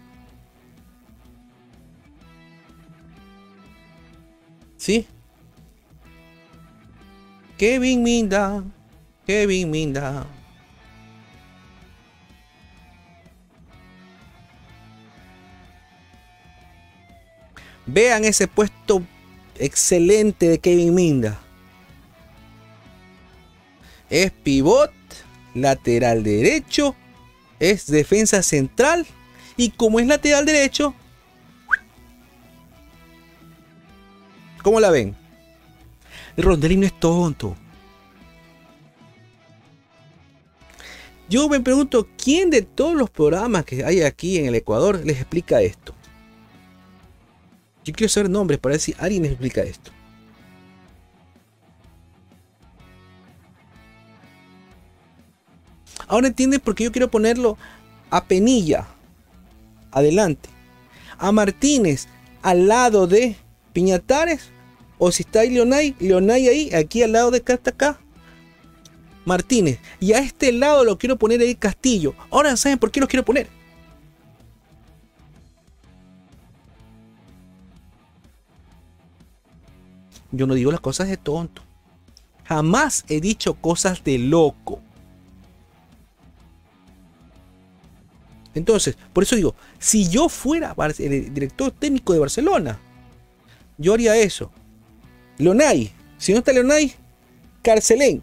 ¿Sí? Kevin Minda. Vean ese puesto excelente de Kevin Minda. Es pivot, lateral derecho, es defensa central y como es lateral derecho, ¿cómo la ven? Rondelli no es tonto. Yo me pregunto, ¿quién de todos los programas que hay aquí en el Ecuador les explica esto? Yo quiero saber nombres para ver si alguien les explica esto. Ahora entienden por qué yo quiero ponerlo a Penilla adelante, a Martínez al lado de Piñatares, o si está ahí Leonay ahí, aquí al lado de acá, Martínez, y a este lado lo quiero poner ahí Castillo. Ahora saben por qué los quiero poner. Yo no digo las cosas de tonto, jamás he dicho cosas de loco. Entonces, por eso digo, si yo fuera el director técnico de Barcelona, yo haría eso. Leonay, si no está Leonay, Carcelén.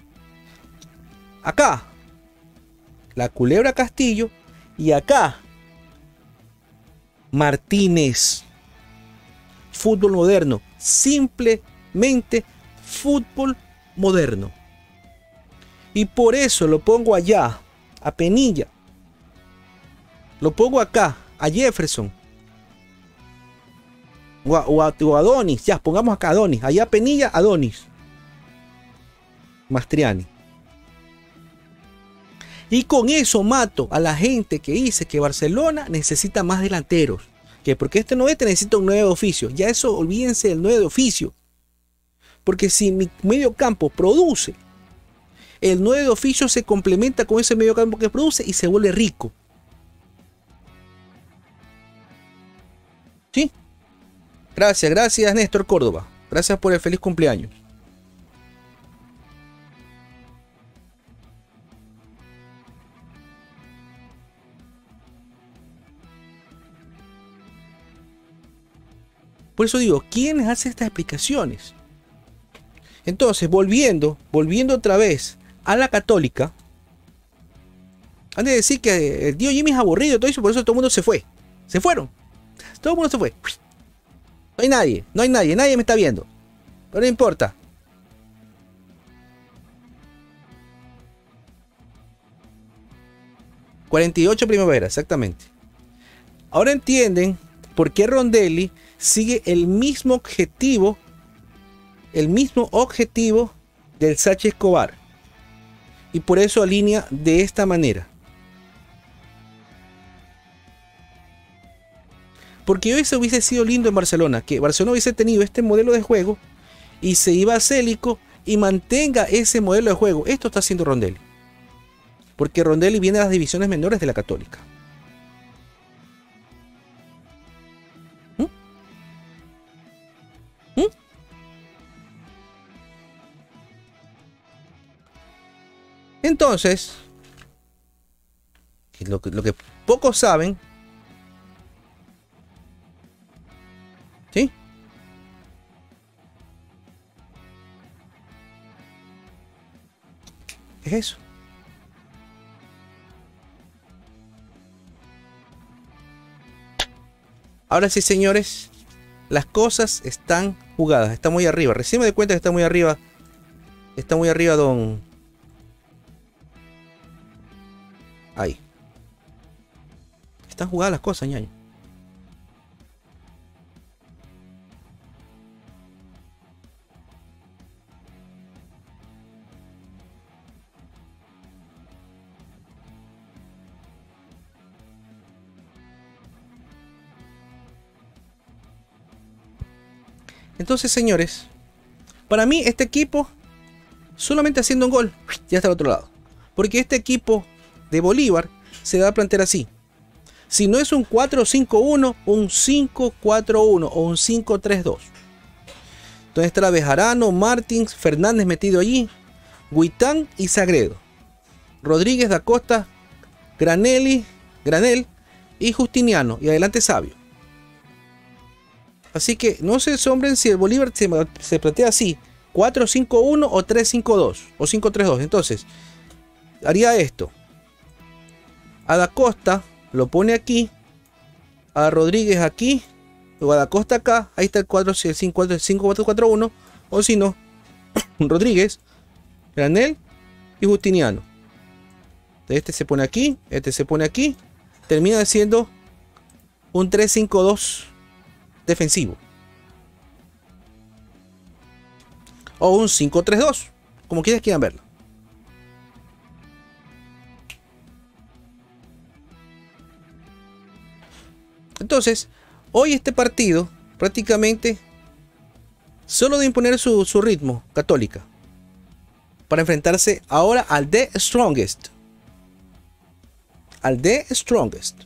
Acá, la Culebra Castillo, y acá, Martínez. Fútbol moderno, simplemente fútbol moderno. Y por eso lo pongo allá, a Penilla. Lo pongo acá, a Jefferson. O a Adonis. Ya, pongamos acá a Adonis. Allá Penilla, Adonis. Mastriani. Y con eso mato a la gente que dice que Barcelona necesita más delanteros. Que porque este 9 necesita un 9 de oficio. Ya eso, olvídense del 9 de oficio. Porque si mi medio campo produce, el 9 de oficio se complementa con ese medio campo que produce y se vuelve rico. ¿Sí? Gracias Néstor Córdoba. Gracias por el feliz cumpleaños. Por eso digo, ¿quién hace estas explicaciones? Entonces, volviendo otra vez a la Católica, han de decir que el tío Jimmy es aburrido y todo eso, por eso todo el mundo se fue. Se fueron. Todo el mundo se fue. No hay nadie, nadie me está viendo. Pero no importa. ...48 primavera, exactamente. Ahora entienden por qué Rondelli sigue el mismo objetivo del Sachi Escobar. Y por eso alinea de esta manera. Porque eso hubiese sido lindo en Barcelona, que Barcelona hubiese tenido este modelo de juego y se iba a Célico y mantenga ese modelo de juego. Esto está haciendo Rondelli. Porque Rondelli viene de las divisiones menores de la Católica. Entonces, lo que pocos saben, ¿sí? Es eso. Ahora sí, señores, las cosas están jugadas, está muy arriba. Recién me doy cuenta que está muy arriba. Está muy arriba, don. Ahí. Están jugadas las cosas, ñaño. Entonces, señores, para mí este equipo, solamente haciendo un gol, ya está al otro lado. Porque este equipo de Bolívar se va a plantear así. Si no es un 4-5-1, un 5-4-1 o un 5-3-2. Entonces estará Bejarano, Martins, Fernández metido allí, Guitán y Sagredo. Rodríguez, Da Costa, Granel y Justiniano. Y adelante Sabio. Así que no se asombren si el Bolívar se plantea así. 4-5-1 o 3-5-2 o 5-3-2. Entonces, haría esto. A Da Costa lo pone aquí. A Rodríguez aquí. Luego a Da Costa acá. Ahí está el 5-4-4-1. O si no, Rodríguez, Granel y Justiniano. Este se pone aquí, este se pone aquí. Termina siendo un 3-5-2 defensivo. O un 5-3-2, como quieran verlo. Entonces, hoy este partido prácticamente solo de imponer su ritmo, Católica, para enfrentarse ahora al The Strongest. Al The Strongest.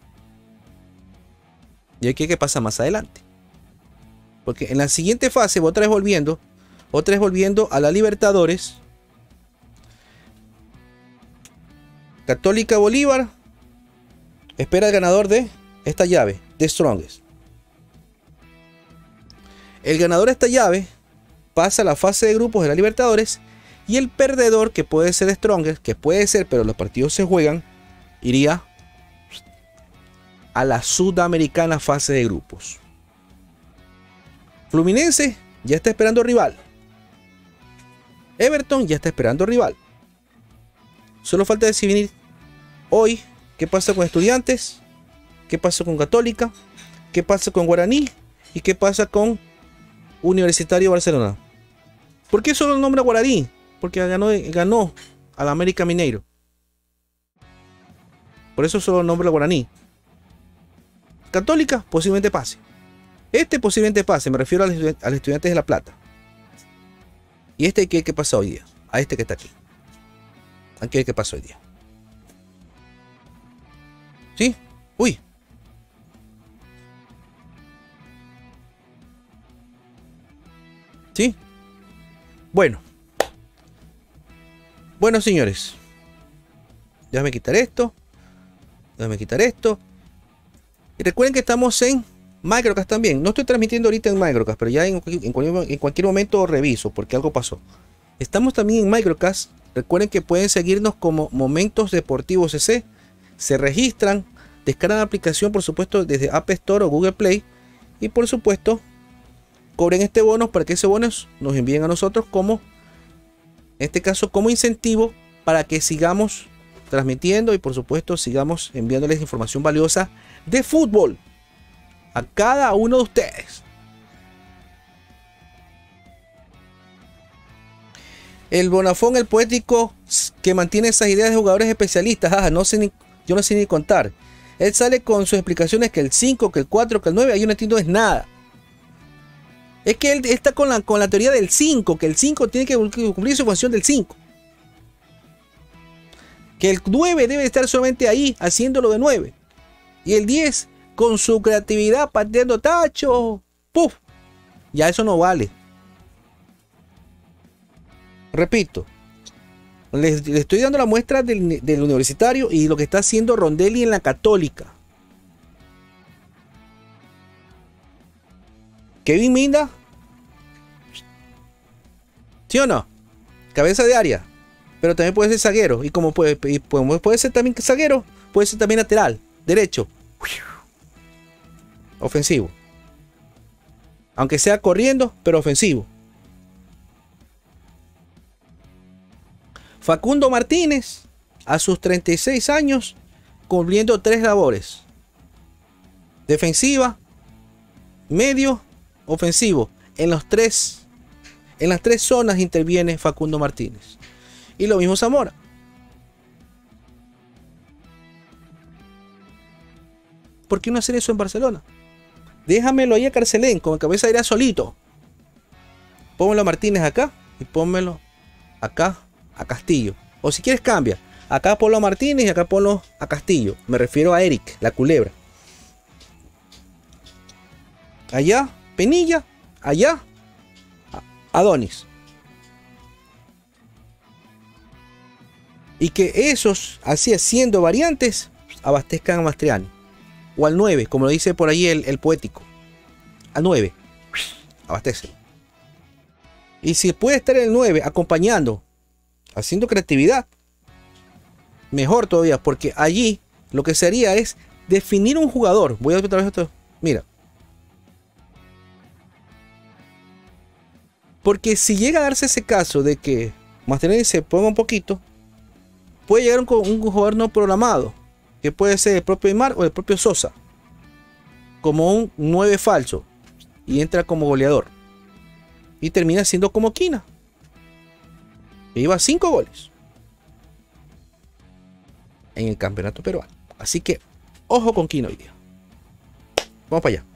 Y aquí qué pasa más adelante. Porque en la siguiente fase, otra vez volviendo a la Libertadores. Católica Bolívar espera el ganador de esta llave, The Strongest. El ganador de esta llave pasa a la fase de grupos de la Libertadores. Y el perdedor, que puede ser The Strongest, que puede ser, pero los partidos se juegan, iría a la sudamericana fase de grupos. Fluminense ya está esperando rival. Everton ya está esperando rival. Solo falta decidir hoy qué pasa con Estudiantes, qué pasa con Católica, qué pasa con Guaraní y qué pasa con Universitario Barcelona. ¿Por qué solo nombra Guaraní? Porque ganó al América Mineiro. Por eso solo nombra Guaraní. Católica posiblemente pase. Este posiblemente pase, me refiero al Estudiantes de La Plata. Y este que pasa hoy día. A este que está aquí. Aquí el que pasa hoy día. ¿Sí? Uy. ¿Sí? Bueno. Bueno, señores. Déjame quitar esto. Déjame quitar esto. Y recuerden que estamos en Microcast también. No estoy transmitiendo ahorita en Microcast, pero ya en cualquier momento reviso porque algo pasó. Estamos también en Microcast. Recuerden que pueden seguirnos como Momentos Deportivos CC. Se registran, descargan la aplicación, por supuesto, desde App Store o Google Play. Y por supuesto, cobren este bono para que ese bono nos envíen a nosotros como, en este caso, como incentivo para que sigamos transmitiendo y por supuesto sigamos enviándoles información valiosa de fútbol a cada uno de ustedes. El Bonafón, el poético, que mantiene esas ideas de jugadores especialistas. Yo no sé ni contar. Él sale con sus explicaciones que el 5, que el 4, que el 9. Yo no entiendo es nada. Es que él está con la teoría del 5. Que el 5 tiene que cumplir su función del 5. Que el 9 debe estar solamente ahí haciéndolo de 9. Y el 10 con su creatividad pateando tacho. ¡Puf! Ya eso no vale. Repito, le estoy dando la muestra del Universitario y lo que está haciendo Rondelli en la Católica. Kevin Minda, ¿sí o no? Cabeza de área, pero también puede ser zaguero. Y como puede ser también zaguero, puede ser también lateral, derecho, ofensivo. Aunque sea corriendo, pero ofensivo. Facundo Martínez, a sus 36 años, cumpliendo 3 labores: defensiva, medio, ofensivo. En las tres zonas interviene Facundo Martínez. Y lo mismo Zamora. ¿Por qué no hacer eso en Barcelona? Déjamelo ahí a Carcelén, con cabeza de área solito. Pónmelo a Martínez acá y pónmelo acá a Castillo. O si quieres cambia. Acá ponlo a Martínez y acá ponlo a Castillo. Me refiero a Eric, la culebra. Allá Penilla, allá Adonis. Y que esos, así haciendo variantes, abastezcan a Mastriani. O al 9, como lo dice por ahí el poético. Al 9. Abastece. Y si puede estar el 9 acompañando, haciendo creatividad, mejor todavía, porque allí lo que se haría es definir un jugador. Voy a otra vez esto. Mira. Porque si llega a darse ese caso de que Mastriani se ponga un poquito, puede llegar un jugador no programado, que puede ser el propio Aimar o el propio Sosa, como un 9 falso, y entra como goleador. Y termina siendo como Quina, que lleva 5 goles en el campeonato peruano. Así que, ojo con Quina hoy día. Vamos para allá.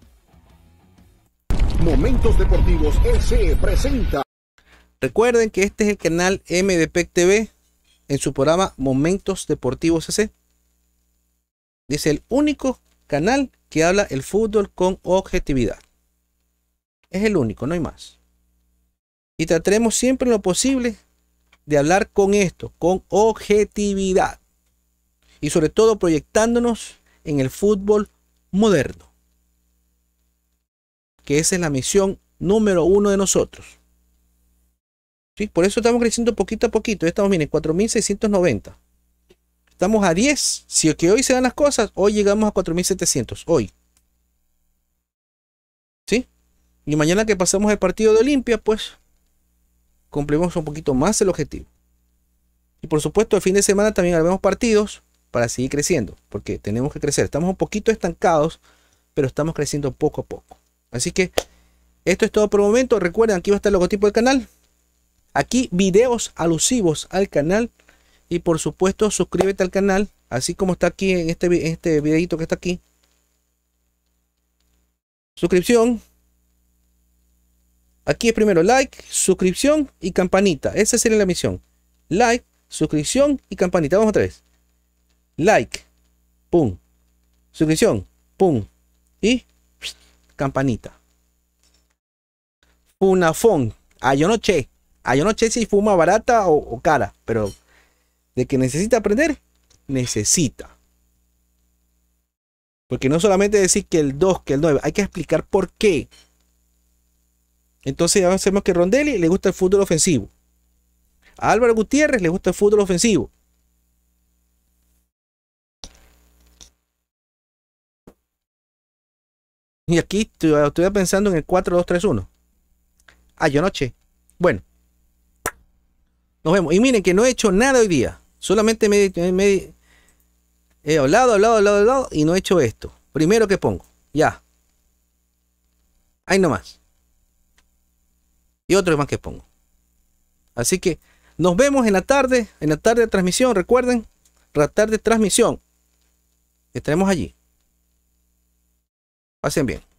Momentos Deportivos SE presenta. Recuerden que este es el canal MDPEC TV en su programa Momentos Deportivos SC. Es el único canal que habla el fútbol con objetividad. Es el único, no hay más. Y trataremos siempre en lo posible de hablar con esto, con objetividad. Y sobre todo proyectándonos en el fútbol moderno. Que esa es la misión número 1 de nosotros. ¿Sí? Por eso estamos creciendo poquito a poquito. Estamos, miren, 4.690. Estamos a 10. Si que hoy se dan las cosas, hoy llegamos a 4.700. Hoy. ¿Sí? Y mañana que pasamos el partido de Olimpia, pues cumplimos un poquito más el objetivo. Y por supuesto, el fin de semana también haremos partidos para seguir creciendo. Porque tenemos que crecer. Estamos un poquito estancados, pero estamos creciendo poco a poco. Así que esto es todo por el momento. Recuerden, aquí va a estar el logotipo del canal. Aquí videos alusivos al canal. Y por supuesto suscríbete al canal. Así como está aquí en este videito que está aquí. Suscripción. Aquí es primero like, suscripción y campanita. Esa sería la misión. Like, suscripción y campanita. Vamos otra vez. Like. Pum. Suscripción. Pum. Y campanita. Funafón. Yo no sé si fuma barata o cara, pero de que necesita aprender, necesita. Porque no solamente decir que el 2, que el 9, hay que explicar por qué. Entonces ya sabemos que a Rondelli le gusta el fútbol ofensivo. A Álvaro Gutiérrez le gusta el fútbol ofensivo. Y aquí estoy pensando en el 4-2-3-1. Yo no sé. Bueno. Nos vemos. Y miren que no he hecho nada hoy día. Solamente he hablado y no he hecho esto. Primero que pongo. Ya. Ahí nomás. Y otro más que pongo. Así que nos vemos en la tarde de transmisión. Recuerden, la tarde de transmisión. Estaremos allí. Pasen bien.